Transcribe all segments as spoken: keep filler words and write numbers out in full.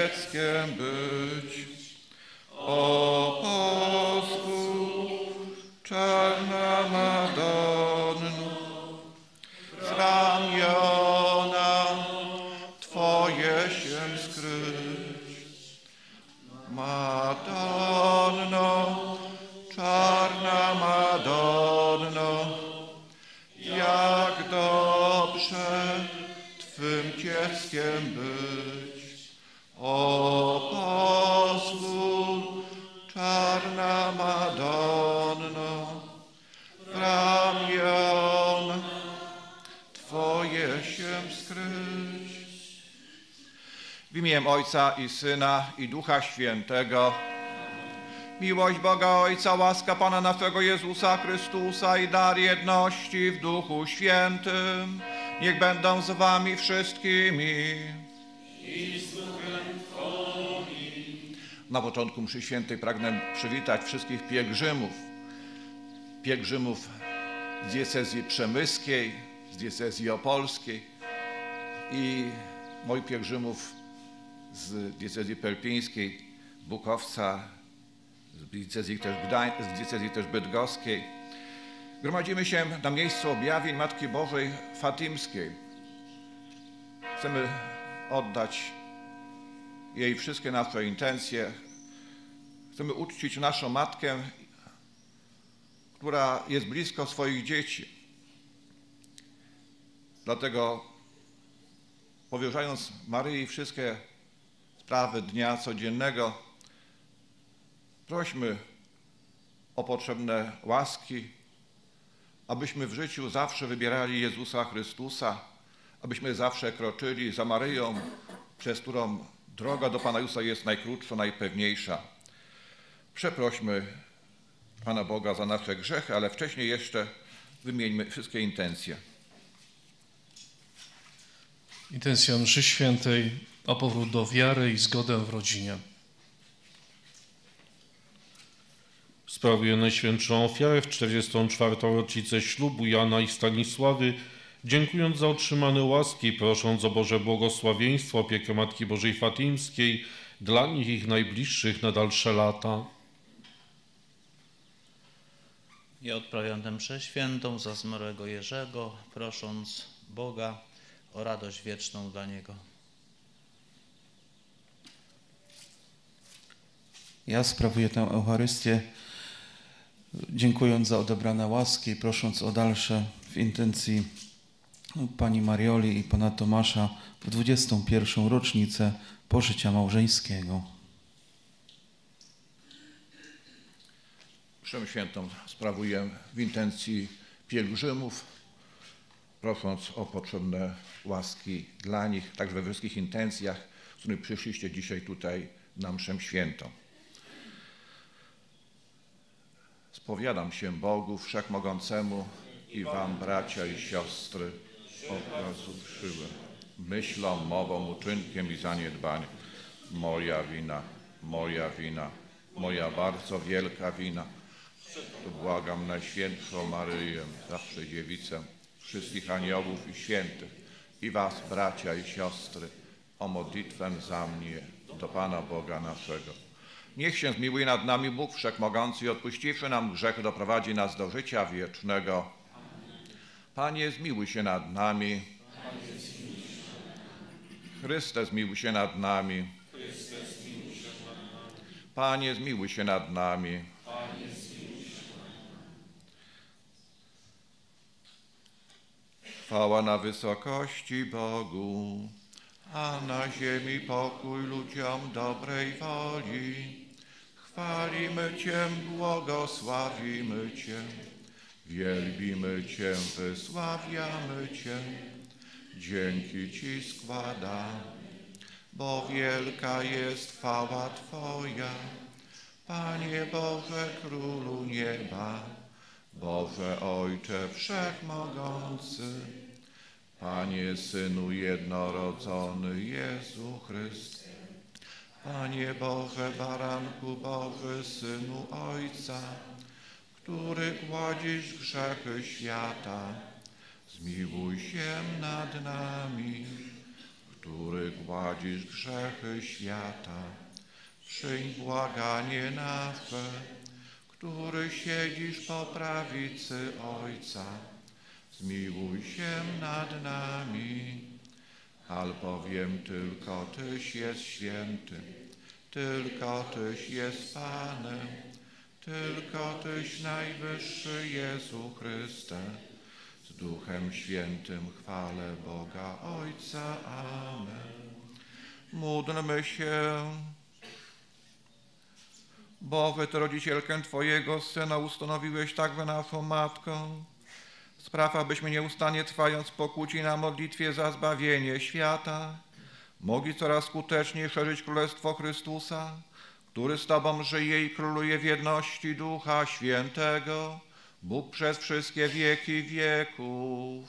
dzieckiem być. O pozwól, czarna Madonno, z ramiona Twoje się skryć. Madonno, czarna Madonno, jak dobrze Twym dzieckiem być. O pozwól, czarna Madonno, w ramiona Twoje się skryć. W imię Ojca i Syna i Ducha Świętego. Miłość Boga Ojca, łaska Pana naszego Jezusa Chrystusa i dar jedności w Duchu Świętym niech będą z wami wszystkimi. I z duchem Twoim. Na początku mszy świętej pragnę przywitać wszystkich pielgrzymów. Pielgrzymów z diecezji przemyskiej, z diecezji opolskiej i moich pielgrzymów z diecezji pelpińskiej, Bukowca, z diecezji też, Gdań, z diecezji też bydgoskiej. Gromadzimy się na miejscu objawień Matki Bożej Fatimskiej. Chcemy oddać jej wszystkie nasze intencje. Chcemy uczcić naszą Matkę, która jest blisko swoich dzieci. Dlatego powierzając Maryi wszystkie sprawy dnia codziennego, prośmy o potrzebne łaski, abyśmy w życiu zawsze wybierali Jezusa Chrystusa, abyśmy zawsze kroczyli za Maryją, przez którą droga do Pana Jezusa jest najkrótsza, najpewniejsza. Przeprośmy Pana Boga za nasze grzechy, ale wcześniej jeszcze wymieńmy wszystkie intencje. Intencja mszy świętej o powrót do wiary i zgodę w rodzinie. Sprawuję Najświętszą ofiarę w czterdziestą czwartą rocznicę ślubu Jana i Stanisławy, dziękując za otrzymane łaski, prosząc o Boże błogosławieństwo, opiekę Matki Bożej Fatimskiej dla nich i ich najbliższych na dalsze lata. Ja odprawiam tę mszę świętą za zmarłego Jerzego, prosząc Boga o radość wieczną dla niego. Ja sprawuję tę Eucharystię, dziękując za odebrane łaski i prosząc o dalsze w intencji pani Marioli i pana Tomasza w dwudziestą pierwszą rocznicę pożycia małżeńskiego. Mszę świętą sprawuję w intencji pielgrzymów, prosząc o potrzebne łaski dla nich, także we wszystkich intencjach, z którymi przyszliście dzisiaj tutaj na mszę świętą. Spowiadam się Bogu Wszechmogącemu i wam, bracia i siostry, okazuszyłem myślą, mową, uczynkiem i zaniedbaniem. Moja wina, moja wina, moja bardzo wielka wina. Błagam Najświętszą Maryję, zawsze Dziewicę, wszystkich aniołów i świętych i was, bracia i siostry, o modlitwę za mnie do Pana Boga naszego. Niech się zmiłuje nad nami Bóg Wszechmogący i odpuściwszy nam grzechy doprowadzi nas do życia wiecznego. Panie, zmiłuj się nad nami. Chryste, zmiłuj się nad nami. Panie, zmiłuj się nad nami. Chwała na wysokości Bogu, a na ziemi pokój ludziom dobrej woli. Chwalimy Cię, błogosławimy Cię, wielbimy Cię, wysławiamy Cię. Dzięki Ci składam, bo wielka jest chwała Twoja, Panie Boże, Królu nieba, Boże Ojcze Wszechmogący, Panie Synu jednorodzony Jezu Chryste, Panie Boże, Baranku Boży, Synu Ojca, który gładzisz grzechy świata, zmiłuj się nad nami, który gładzisz grzechy świata, przyjm błaganie nasze, który siedzisz po prawicy Ojca, zmiłuj się nad nami, albowiem tylko Tyś jest święty, tylko Tyś jest Panem, tylko Tyś najwyższy Jezu Chryste, z Duchem Świętym chwalę Boga Ojca. Amen. Módlmy się. Boże, Ty rodzicielkę Twojego Syna ustanowiłeś także naszą Matką. Spraw, abyśmy nieustannie trwając pokłóci na modlitwie za zbawienie świata, mogli coraz skuteczniej szerzyć Królestwo Chrystusa, który z Tobą żyje i króluje w jedności Ducha Świętego, Bóg przez wszystkie wieki wieków.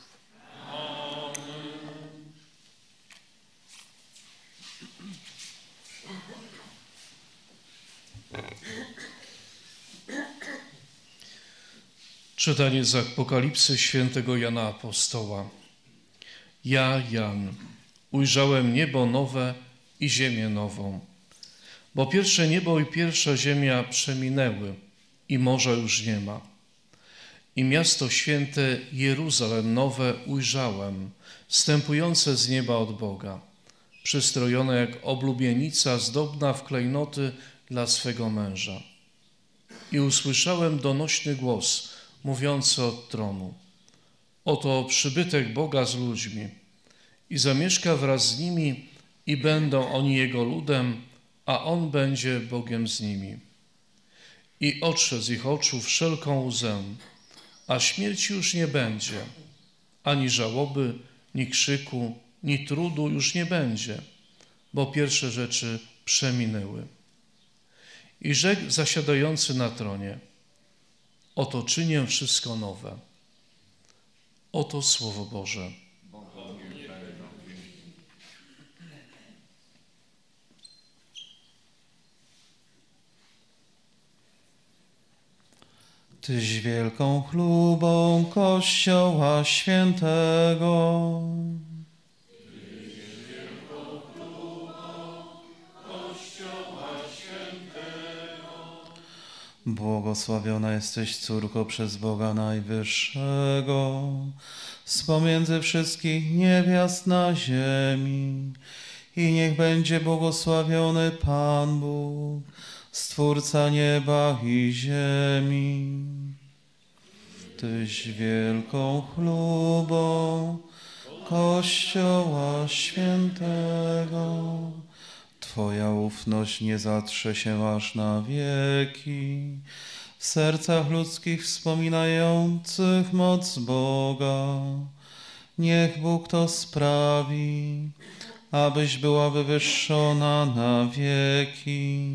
Czytanie z Apokalipsy świętego Jana Apostoła. Ja, Jan, ujrzałem niebo nowe i ziemię nową, bo pierwsze niebo i pierwsza ziemia przeminęły i morza już nie ma. I miasto święte Jeruzalem nowe ujrzałem, wstępujące z nieba od Boga, przystrojone jak oblubienica zdobna w klejnoty dla swego męża. I usłyszałem donośny głos, mówiący od tronu: oto przybytek Boga z ludźmi i zamieszka wraz z nimi i będą oni Jego ludem, a On będzie Bogiem z nimi. I otrze z ich oczu wszelką łzę, a śmierci już nie będzie, ani żałoby, ni krzyku, ni trudu już nie będzie, bo pierwsze rzeczy przeminęły. I rzekł zasiadający na tronie: oto czynię wszystko nowe. Oto Słowo Boże. Tyś wielką chlubą Kościoła Świętego. Błogosławiona jesteś, córko, przez Boga Najwyższego, z pomiędzy wszystkich niewiast na ziemi. I niech będzie błogosławiony Pan Bóg, Stwórca nieba i ziemi. Tyś wielką chlubą Kościoła Świętego. Twoja ufność nie zatrze się aż na wieki, w sercach ludzkich wspominających moc Boga. Niech Bóg to sprawi, abyś była wywyższona na wieki.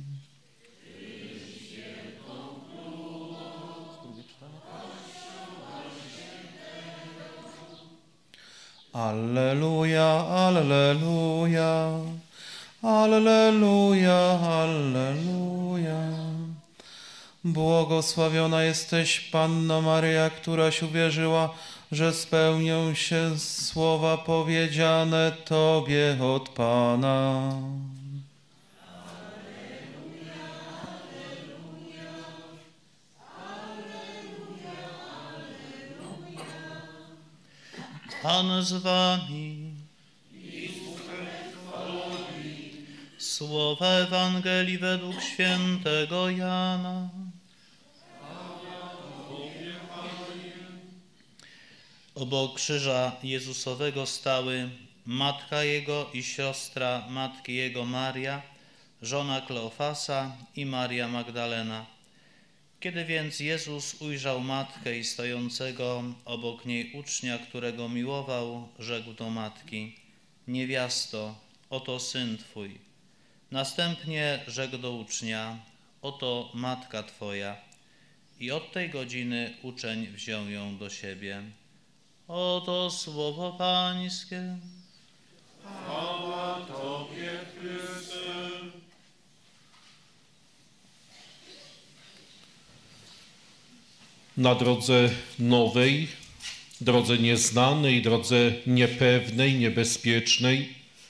Alleluja, alleluja. Alleluja, alleluja. Błogosławiona jesteś, Panno Maryja, któraś uwierzyła, że spełnią się słowa powiedziane Tobie od Pana. Pan z wami. Słowa Ewangelii według świętego Jana. Obok krzyża Jezusowego stały matka Jego i siostra matki Jego Maria, żona Kleofasa i Maria Magdalena. Kiedy więc Jezus ujrzał matkę i stojącego obok niej ucznia, którego miłował, rzekł do matki: niewiasto, oto syn Twój. Następnie rzekł do ucznia: oto matka Twoja. I od tej godziny uczeń wziął ją do siebie. Oto słowo Pańskie. Chwała Tobie, Chryste. Na drodze nowej, drodze nieznanej, drodze niepewnej, niebezpiecznej,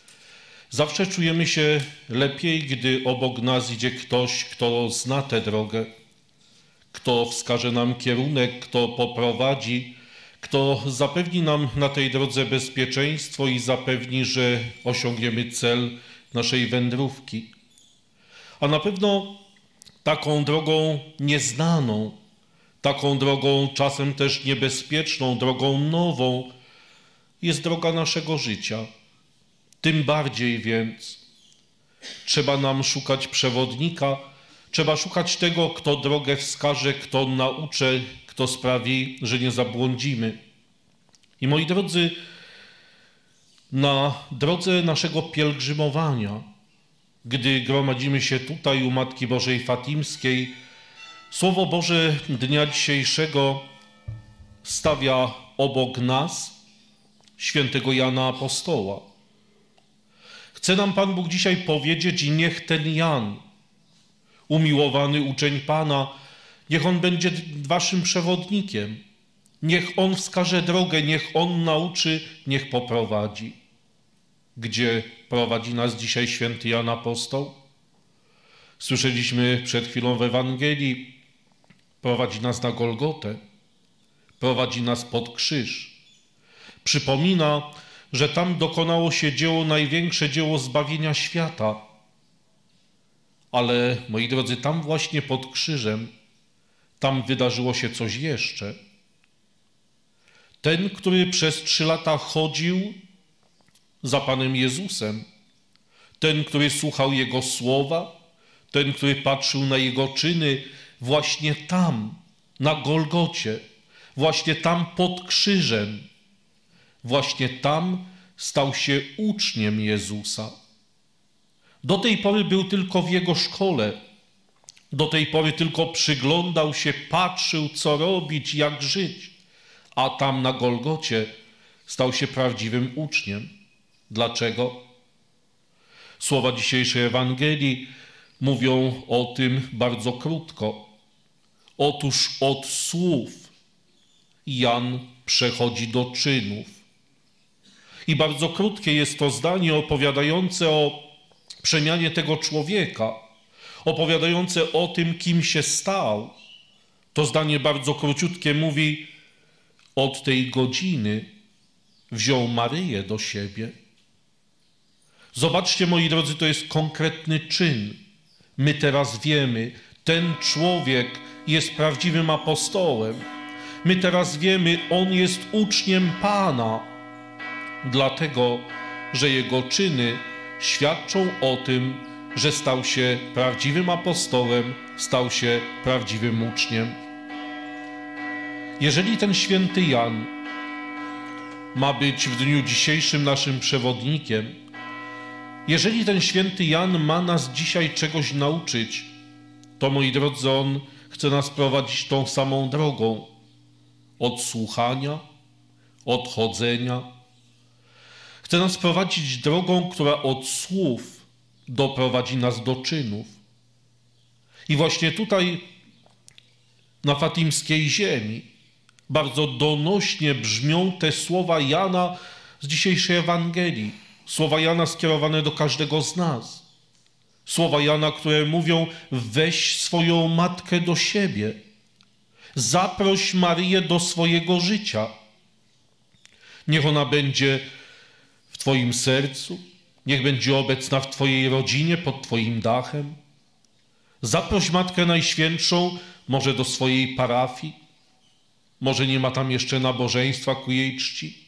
Zawsze czujemy się lepiej, gdy obok nas idzie ktoś, kto zna tę drogę, kto wskaże nam kierunek, kto poprowadzi, kto zapewni nam na tej drodze bezpieczeństwo i zapewni, że osiągniemy cel naszej wędrówki. A na pewno taką drogą nieznaną, taką drogą czasem też niebezpieczną, drogą nową jest droga naszego życia. Tym bardziej więc trzeba nam szukać przewodnika, trzeba szukać tego, kto drogę wskaże, kto nauczy, kto sprawi, że nie zabłądzimy. I moi drodzy, na drodze naszego pielgrzymowania, gdy gromadzimy się tutaj u Matki Bożej Fatimskiej, Słowo Boże dnia dzisiejszego stawia obok nas świętego Jana Apostoła. Chce nam Pan Bóg dzisiaj powiedzieć i niech ten Jan, umiłowany uczeń Pana, niech on będzie waszym przewodnikiem. Niech on wskaże drogę, niech on nauczy, niech poprowadzi. Gdzie prowadzi nas dzisiaj święty Jan Apostoł? Słyszeliśmy przed chwilą w Ewangelii, prowadzi nas na Golgotę, prowadzi nas pod krzyż. Przypomina, że tam dokonało się dzieło, największe dzieło zbawienia świata. Ale, moi drodzy, tam właśnie pod krzyżem, tam wydarzyło się coś jeszcze. Ten, który przez trzy lata chodził za Panem Jezusem, ten, który słuchał Jego słowa, ten, który patrzył na Jego czyny, właśnie tam, na Golgocie, właśnie tam pod krzyżem, właśnie tam stał się uczniem Jezusa. Do tej pory był tylko w Jego szkole, do tej pory tylko przyglądał się, patrzył, co robić, jak żyć, a tam na Golgocie stał się prawdziwym uczniem. Dlaczego? Słowa dzisiejszej Ewangelii mówią o tym bardzo krótko. Otóż od słów Jan przechodzi do czynów. I bardzo krótkie jest to zdanie opowiadające o przemianie tego człowieka, opowiadające o tym, kim się stał. To zdanie bardzo króciutkie mówi: od tej godziny wziął Maryję do siebie. Zobaczcie, moi drodzy, to jest konkretny czyn. My teraz wiemy, ten człowiek jest prawdziwym apostołem. My teraz wiemy, on jest uczniem Pana, dlatego, że jego czyny świadczą o tym, że stał się prawdziwym apostołem, stał się prawdziwym uczniem. Jeżeli ten święty Jan ma być w dniu dzisiejszym naszym przewodnikiem, jeżeli ten święty Jan ma nas dzisiaj czegoś nauczyć, to, moi drodzy, on chce nas prowadzić tą samą drogą. Od słuchania, od chodzenia. Chce nas prowadzić drogą, która od słów doprowadzi nas do czynów. I właśnie tutaj, na fatimskiej ziemi, bardzo donośnie brzmią te słowa Jana z dzisiejszej Ewangelii. Słowa Jana skierowane do każdego z nas. Słowa Jana, które mówią: weź swoją matkę do siebie. Zaproś Maryję do swojego życia. Niech ona będzie w Twoim sercu, niech będzie obecna w Twojej rodzinie, pod Twoim dachem. Zaproś Matkę Najświętszą może do swojej parafii, może nie ma tam jeszcze nabożeństwa ku jej czci.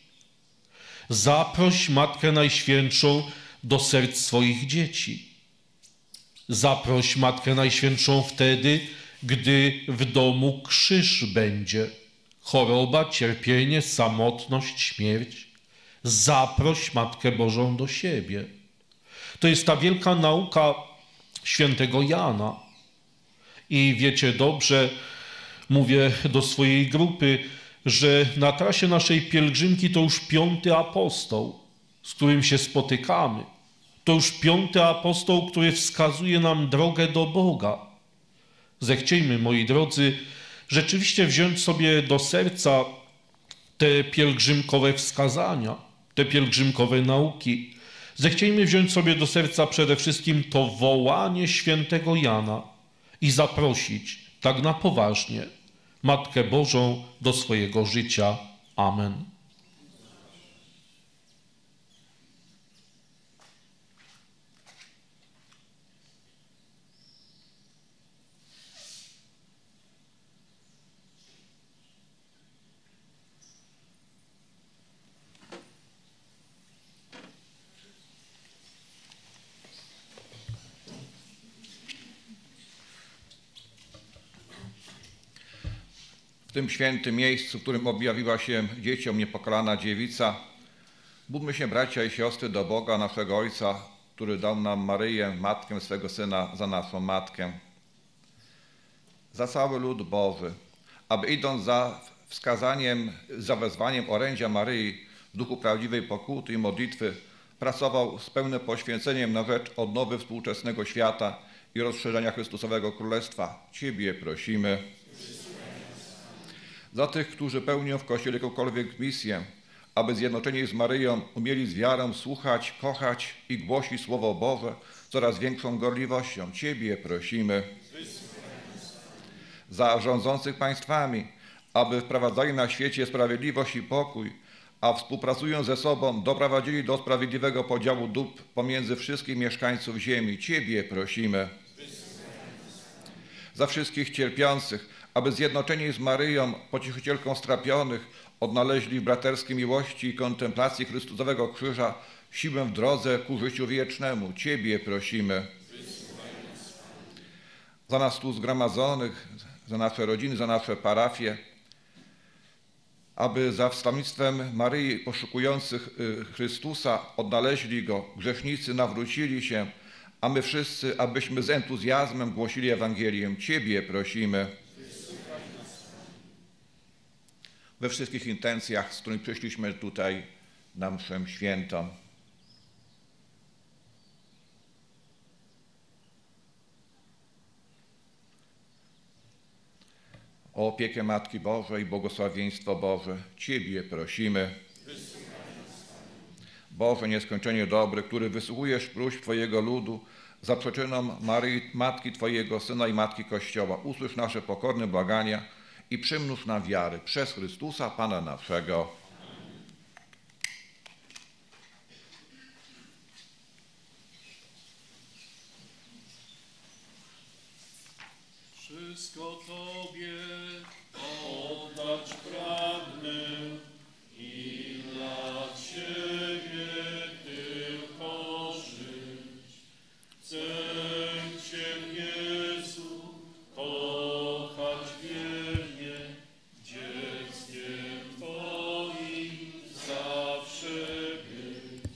Zaproś Matkę Najświętszą do serc swoich dzieci. Zaproś Matkę Najświętszą wtedy, gdy w domu krzyż będzie, choroba, cierpienie, samotność, śmierć. Zaproś Matkę Bożą do siebie. To jest ta wielka nauka świętego Jana. I wiecie dobrze, mówię do swojej grupy, że na trasie naszej pielgrzymki to już piąty apostoł, z którym się spotykamy. To już piąty apostoł, który wskazuje nam drogę do Boga. Zechciejmy, moi drodzy, rzeczywiście wziąć sobie do serca te pielgrzymkowe wskazania, te pielgrzymkowe nauki. Zechciejmy wziąć sobie do serca przede wszystkim to wołanie świętego Jana i zaprosić tak na poważnie Matkę Bożą do swojego życia. Amen. W tym świętym miejscu, w którym objawiła się dzieciom niepokalana dziewica, módlmy się, bracia i siostry, do Boga, naszego Ojca, który dał nam Maryję, Matkę swego Syna, za naszą Matkę. Za cały lud Boży, aby idąc za wskazaniem, za wezwaniem orędzia Maryi w duchu prawdziwej pokuty i modlitwy, pracował z pełnym poświęceniem na rzecz odnowy współczesnego świata i rozszerzenia Chrystusowego Królestwa. Ciebie prosimy. Za tych, którzy pełnią w Kościele jakąkolwiek misję, aby zjednoczeni z Maryją umieli z wiarą słuchać, kochać i głosić Słowo Boże coraz większą gorliwością. Ciebie prosimy. Za rządzących państwami, aby wprowadzali na świecie sprawiedliwość i pokój, a współpracując ze sobą doprowadzili do sprawiedliwego podziału dóbr pomiędzy wszystkich mieszkańców ziemi. Ciebie prosimy. Za wszystkich cierpiących, aby zjednoczeni z Maryją, pocieszycielką strapionych, odnaleźli w braterskiej miłości i kontemplacji Chrystusowego Krzyża siłę w drodze ku życiu wiecznemu. Ciebie prosimy. Za nas tu zgromadzonych, za nasze rodziny, za nasze parafie, aby za wstawiennictwem Maryi poszukujących Chrystusa odnaleźli Go, grzesznicy nawrócili się, a my wszyscy, abyśmy z entuzjazmem głosili Ewangelię. Ciebie prosimy. We wszystkich intencjach, z którymi przyszliśmy tutaj na mszę świętą. O opiekę Matki Bożej i błogosławieństwo Boże, Ciebie prosimy. Boże nieskończenie dobry, który wysłuchujesz próśb Twojego ludu za przyczyną Maryi, Matki Twojego Syna i Matki Kościoła, usłysz nasze pokorne błagania i przymnóż nam wiary przez Chrystusa, Pana naszego. Wszystko Tobie oddać pragnę i dla Ciebie tylko żyć. Chcę Cię, Jezu, kochać wiernie, dzieckiem Twoim zawsze być.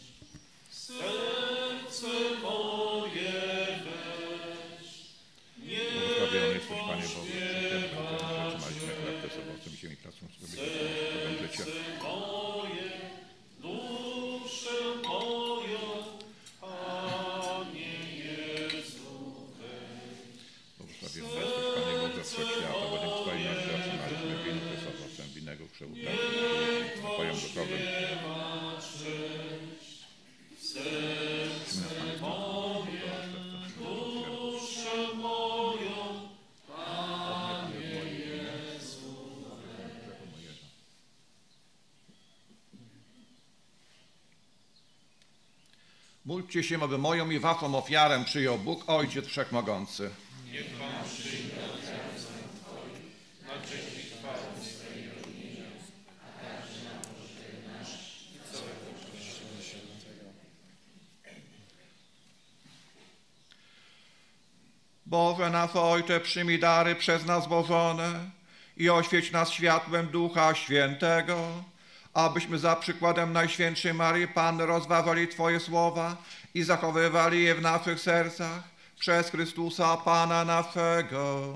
Serce moje weź, Błogosławiony jesteś, Panie Boże, przytrzymaliśmy charakter sobowcem i ziemi pracą sobie życia. moje, duszę moją, Panie Jezu, weź. Błogosławiony jesteś, Panie Boże, wszechświata, bo dzięki Twojej matce otrzymaliśmy wino Chrystusowcem, winnego krzewu pracy, Twoją duchowym. Módlcie się, aby moją i waszą ofiarę przyjął Bóg, Ojciec Wszechmogący. Niech Pan przyjmie ofiarę Twoją, na cześć i chwałę swojej rodzinie, a także na pożytek nasz i całego Kościoła Świętego. Boże nasz Ojcze, przyjmij dary przez nas złożone i oświeć nas światłem Ducha Świętego, abyśmy za przykładem Najświętszej Maryi Panny rozważali Twoje słowa i zachowywali je w naszych sercach przez Chrystusa Pana naszego.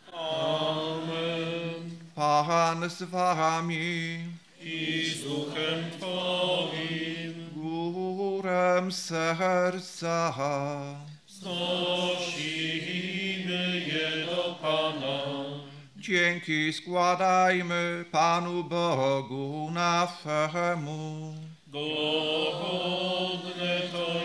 Amen. Pan z Wami. I z Duchem Twoim Górę serca. znosimy je do Pana. Dzięki składajmy Panu Bogu naszemu. Godne to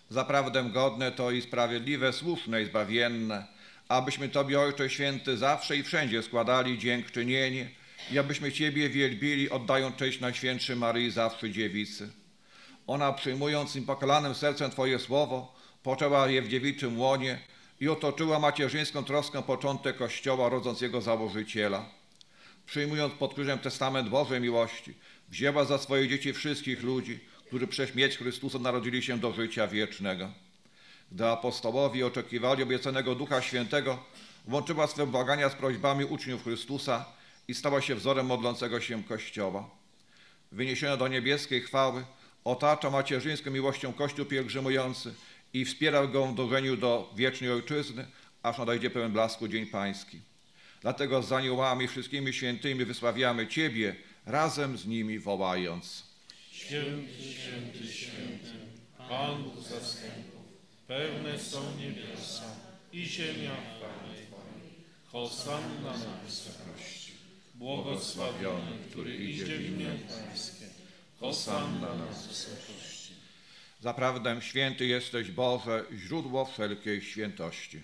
Zaprawdę godne to i sprawiedliwe, słuszne i zbawienne, abyśmy Tobie, Ojcze Święty, zawsze i wszędzie składali dziękczynienie i abyśmy Ciebie wielbili, oddając cześć Najświętszej Maryi zawsze Dziewicy. Ona, przyjmując niepokalanym sercem Twoje słowo, poczęła je w dziewiczym łonie i otoczyła macierzyńską troską początek Kościoła, rodząc jego założyciela. Przyjmując pod krzyżem testament Bożej miłości, wzięła za swoje dzieci wszystkich ludzi, którzy przez śmierć Chrystusa narodzili się do życia wiecznego. Gdy apostołowie oczekiwali obiecanego Ducha Świętego, łączyła swe błagania z prośbami uczniów Chrystusa i stała się wzorem modlącego się Kościoła. Wyniesiona do niebieskiej chwały, otacza macierzyńską miłością Kościół pielgrzymujący i wspiera go w dążeniu do wiecznej Ojczyzny, aż nadejdzie pełen blasku Dzień Pański. Dlatego z aniołami wszystkimi świętymi wysławiamy Ciebie, razem z nimi wołając. Święty, święty, święty, Pan Bóg zastępów, pełne są niebiosa i ziemia chwały Twojej. Hosanna na wysokości. Błogosławiony, który idzie w imię Pańskie. Hosanna na wysokości. Zaprawdę święty jesteś, Boże, źródło wszelkiej świętości.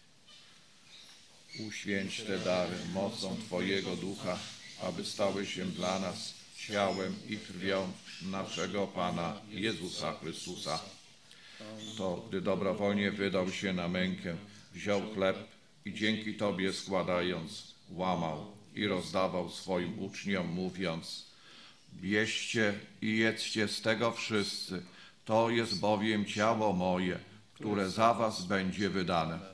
Uświęć te dary mocą Twojego Ducha, aby stały się dla nas ciałem i krwią naszego Pana Jezusa Chrystusa. To, gdy dobrowolnie wydał się na mękę, wziął chleb i dzięki Tobie składając, łamał i rozdawał swoim uczniom, mówiąc: bierzcie i jedzcie z tego wszyscy, to jest bowiem ciało moje, które za was będzie wydane.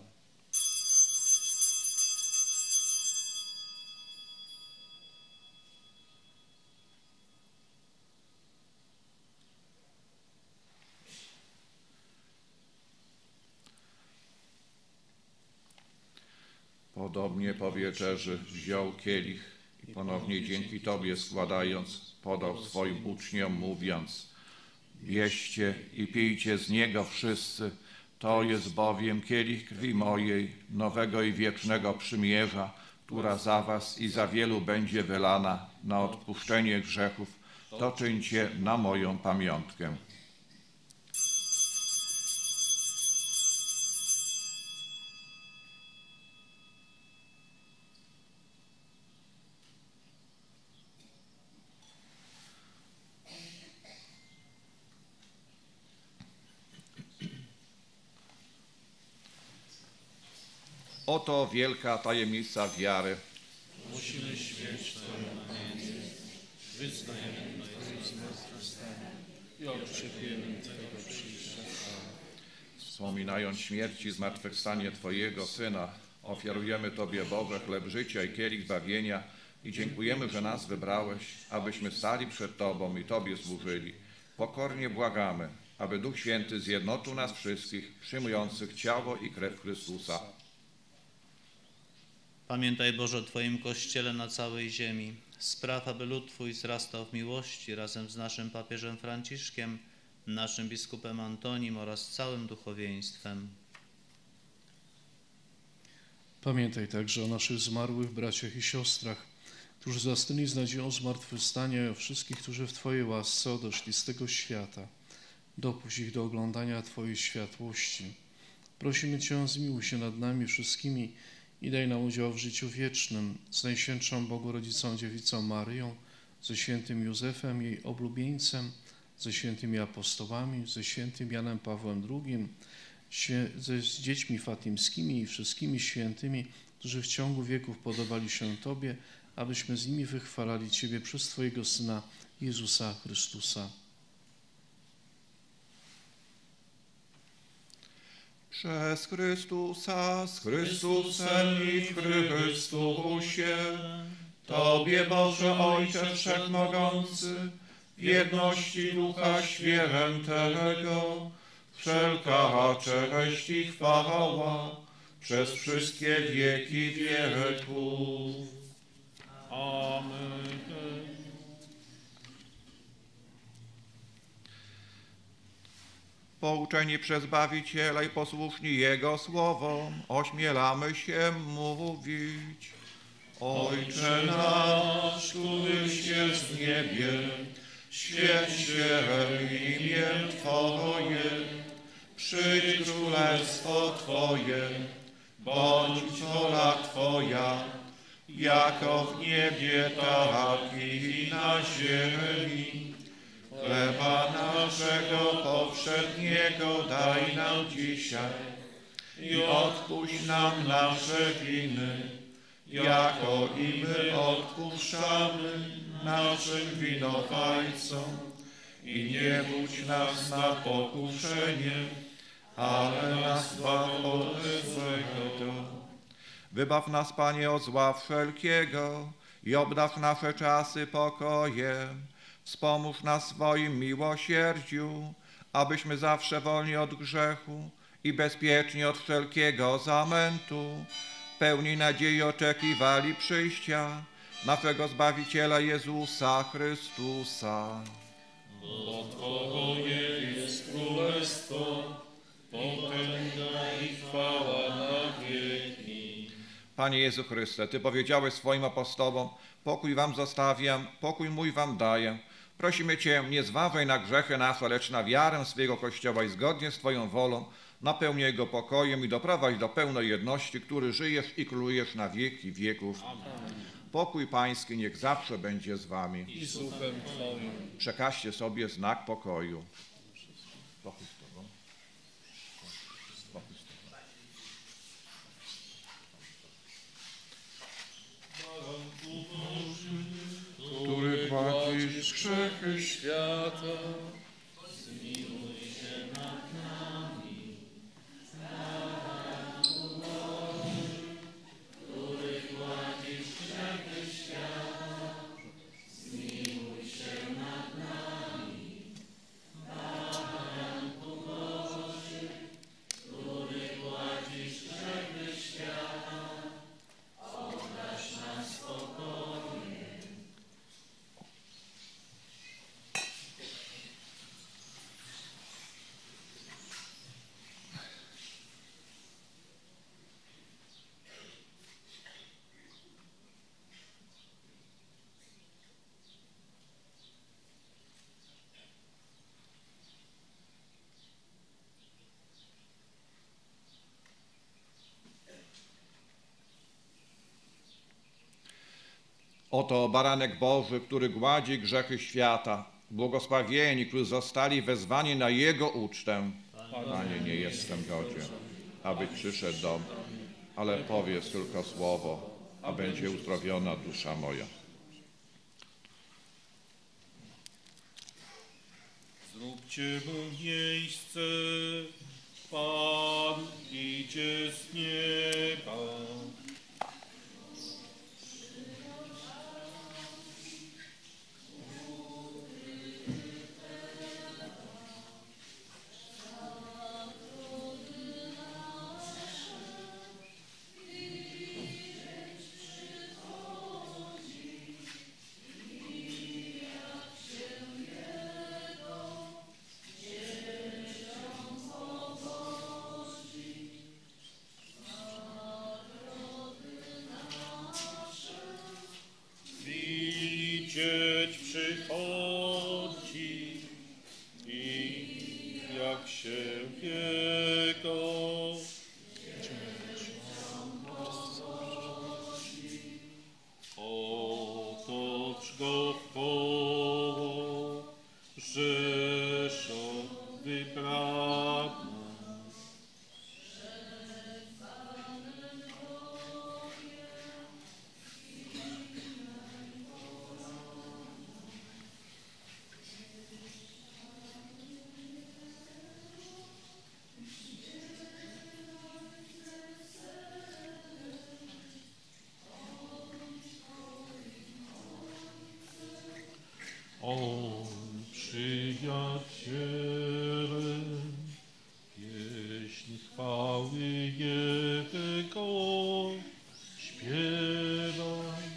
Podobnie po wieczerzy wziął kielich i ponownie dzięki Tobie składając, podał swoim uczniom, mówiąc: bierzcie i pijcie z niego wszyscy, to jest bowiem kielich krwi mojej, nowego i wiecznego przymierza, która za was i za wielu będzie wylana na odpuszczenie grzechów. To czyńcie na moją pamiątkę. Oto wielka tajemnica wiary. Musimy śmierć Twoją namiętnie, wyznajemy Jezus zmartwychwstanie i oczekujemy Twojego przyjścia. Wspominając śmierć i zmartwychwstanie Twojego Syna, ofiarujemy Tobie, Boże, chleb życia i kielich zbawienia i dziękujemy, że nas wybrałeś, abyśmy stali przed Tobą i Tobie służyli. Pokornie błagamy, aby Duch Święty zjednoczył nas wszystkich, przyjmujących ciało i krew Chrystusa. Pamiętaj, Boże, o Twoim Kościele na całej ziemi. Spraw, aby lud Twój wzrastał w miłości razem z naszym papieżem Franciszkiem, naszym biskupem Antonim oraz całym duchowieństwem. Pamiętaj także o naszych zmarłych braciach i siostrach, którzy zastygli z nadzieją zmartwychwstania i o wszystkich, którzy w Twojej łasce odeszli z tego świata. Dopuść ich do oglądania Twojej światłości. Prosimy Cię, zmiłuj się nad nami wszystkimi i daj nam udział w życiu wiecznym z Najświętszą Bogorodzicą Dziewicą Maryją, ze świętym Józefem, jej oblubieńcem, ze świętymi apostołami, ze świętym Janem Pawłem drugim, ze z dziećmi fatimskimi i wszystkimi świętymi, którzy w ciągu wieków podobali się Tobie, abyśmy z nimi wychwalali Ciebie przez Twojego Syna Jezusa Chrystusa. Przez Chrystusa, z Chrystusem i w Chrystusie, Tobie, Boże Ojcze Wszechmogący, w jedności Ducha Świętego, wszelka cześć i chwała przez wszystkie wieki wieków. Amen. Pouczeni przez Zbawiciela i posłuszni Jego słowom, ośmielamy się mówić: Ojcze nasz, któryś jest w niebie, święć się imię Twoje, Przyjdź królestwo Twoje, bądź wola Twoja, jako w niebie, tak i na ziemi. Chleba naszego powszedniego daj nam dzisiaj i odpuść nam nasze winy, jako i my odpuszczamy naszym winowajcom. I nie budź nas na pokuszenie, ale nas zbaw od złego. Wybaw nas, Panie, od zła wszelkiego i obdarz nasze czasy pokojem. Wspomóż nas swoim miłosierdziu, abyśmy zawsze wolni od grzechu i bezpieczni od wszelkiego zamętu, pełni nadziei oczekiwali przyjścia naszego Zbawiciela Jezusa Chrystusa. Bo Twoje jest królestwo, potęga i chwała na wieki. Panie Jezu Chryste, Ty powiedziałeś swoim apostołom, pokój wam zostawiam, pokój mój wam daję. Prosimy Cię, nie zważaj na grzechy nasze, lecz na wiarę swojego Kościoła i zgodnie z Twoją wolą napełnij Jego pokojem i doprowadź do pełnej jedności, który żyjesz i królujesz na wieki wieków. Amen. Pokój Pański niech zawsze będzie z wami. I z duchem Twoim. Przekażcie sobie znak pokoju. Pokój z Tobą. Pokój z Tobą. Który płacisz grzechy świata, Zmiłuj się nad nami. Który płacisz grzechy świata, zmiłuj się nad nami. Baranku Boży, który płacisz grzechy świata, obraź nas spokojnie. Oto baranek Boży, który gładzi grzechy świata. Błogosławieni, którzy zostali wezwani na Jego ucztę. Panie, nie jestem godzien, abyś przyszedł do mnie, ale powiedz tylko słowo, a będzie uzdrowiona dusza moja. Zróbcie mu miejsce, Pan idzie z nieba. Widzieć przychodzi i jak się Jego otocz go w koło, rzeszą wybrana. O przyjaciele, pieśń chwały Jego śpiewaj.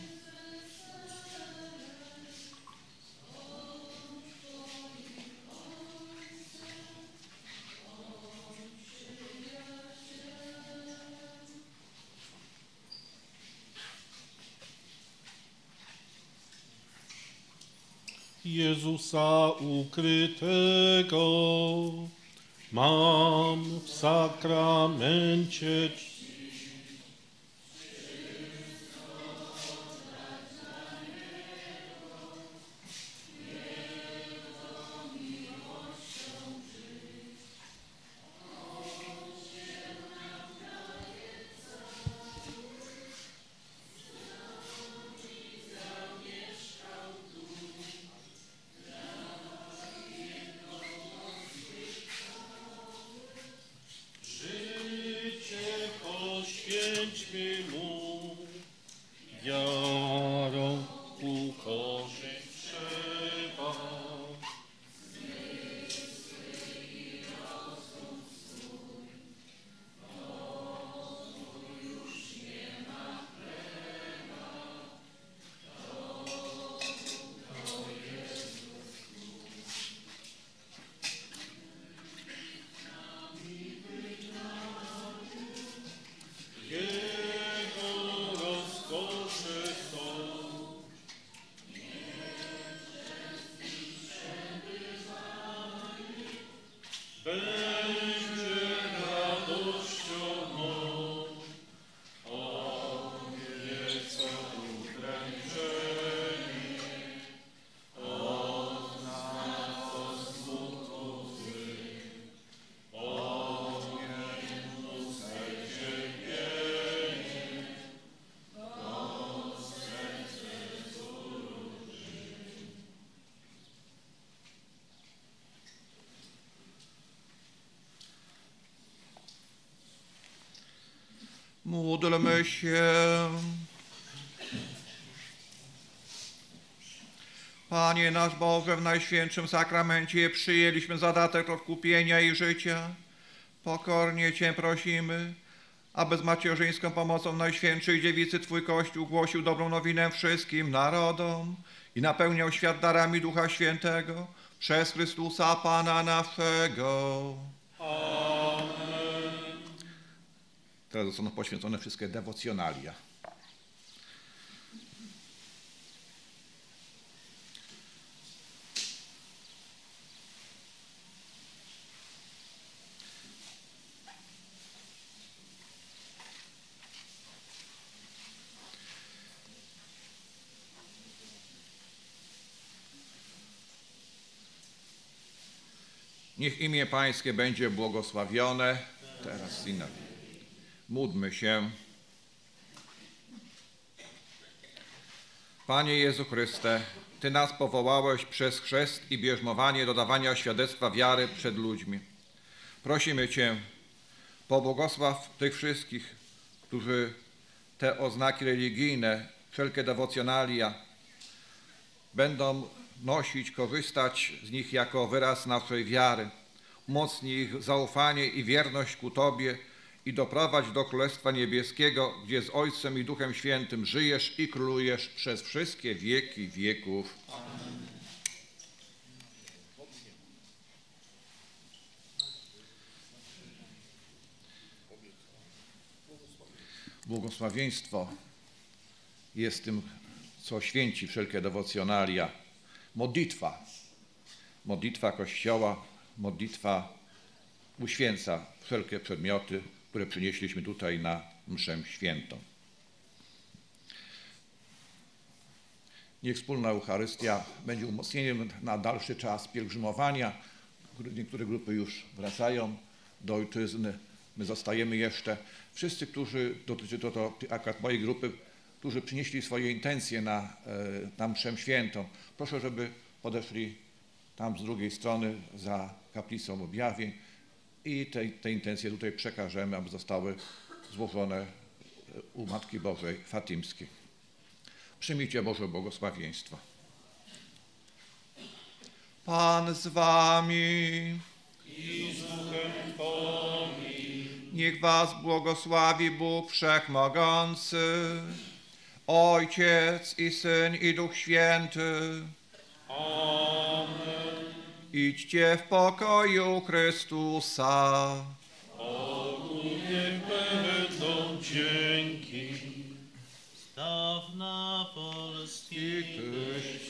Jezusa ukrytego Mam w sakramencie poświęćmy mu, wiarą ukorzyć trzeba. Módlmy się. Panie nasz Boże, w Najświętszym Sakramencie przyjęliśmy zadatek odkupienia i życia. Pokornie Cię prosimy, aby z macierzyńską pomocą Najświętszej Dziewicy Twój Kościół głosił dobrą nowinę wszystkim narodom i napełniał świat darami Ducha Świętego przez Chrystusa Pana naszego. Teraz zostaną poświęcone wszystkie dewocjonalia. Niech imię Pańskie będzie błogosławione teraz i na wieki. Módlmy się. Panie Jezu Chryste, Ty nas powołałeś przez chrzest i bierzmowanie do dawania świadectwa wiary przed ludźmi. Prosimy Cię, pobłogosław tych wszystkich, którzy te oznaki religijne, wszelkie dewocjonalia będą nosić, korzystać z nich jako wyraz naszej wiary. Umocnij ich zaufanie i wierność ku Tobie i doprowadź do Królestwa Niebieskiego, gdzie z Ojcem i Duchem Świętym żyjesz i królujesz przez wszystkie wieki wieków. Amen. Błogosławieństwo jest tym, co święci wszelkie dewocjonalia. Modlitwa, modlitwa Kościoła, modlitwa uświęca wszelkie przedmioty, które przynieśliśmy tutaj na mszę świętą. Niech wspólna Eucharystia będzie umocnieniem na dalszy czas pielgrzymowania. Niektóre grupy już wracają do ojczyzny. My zostajemy jeszcze. Wszyscy, którzy, dotyczy to, to akurat mojej grupy, którzy przynieśli swoje intencje na, na mszę świętą, proszę, żeby podeszli tam z drugiej strony za kaplicą objawień i te, te intencje tutaj przekażemy, aby zostały złożone u Matki Bożej Fatimskiej. Przyjmijcie Boże błogosławieństwo. Pan z wami i z duchem Twoim. Niech was błogosławi Bóg Wszechmogący, Ojciec i Syn i Duch Święty. Amen. Idźcie w pokoju Chrystusa. Bogu niech będą dzięki. Staw na polski. Tyś